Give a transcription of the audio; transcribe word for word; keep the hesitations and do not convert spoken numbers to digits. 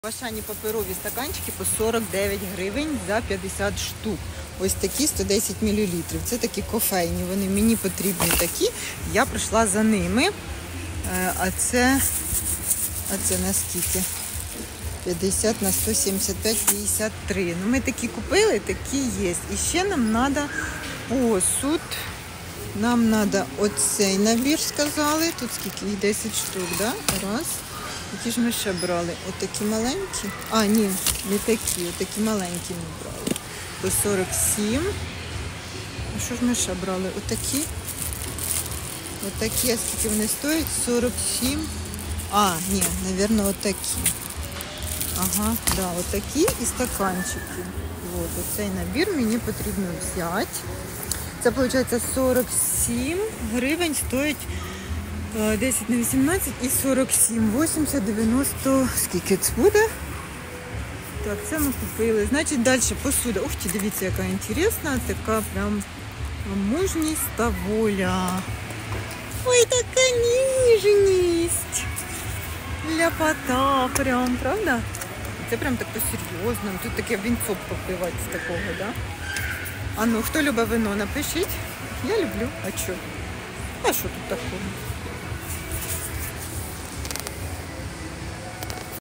Ашані паперові стаканчики по сорок дев'ять гривень за п'ятдесят штук. Ось такі сто десять мілілітрів. Це такі кофейні, вони мені потрібні такі. Я прийшла за ними. А це, а це на скільки? п'ятдесят на сто сімдесят п'ять, п'ятдесят три. Ну, ми такі купили, такі є. І ще нам треба посуд. Нам треба оцей набір, сказали. Тут скільки? Їх десять штук, да? Раз. Які ж ми ще брали? Отакі маленькі? А, ні, не такі. Отакі маленькі ми брали. По сорок сім. А що ж ми ще брали? Отакі. Отакі, а скільки вони стоять? сорок сім. А, ні, мабуть, отакі. Ага, да, отакі і стаканчики. От, оцей набір мені потрібно взяти. Це, виходить, сорок сім гривень стоїть десять на вісімнадцять і сорок сім. вісімдесят, дев'яносто. Скільки це буде? Так, це ми купили. Значить, далі посуда. Ух ти, дивіться, яка інтересна. Така прям мужність та воля. Ой, така ніжність. Ляпота прям, правда? Це прям так по-серйозному. Тут таке вінцо попивати з такого, да? А ну, хто любить вино, напишіть. Я люблю. А що? А що тут такого?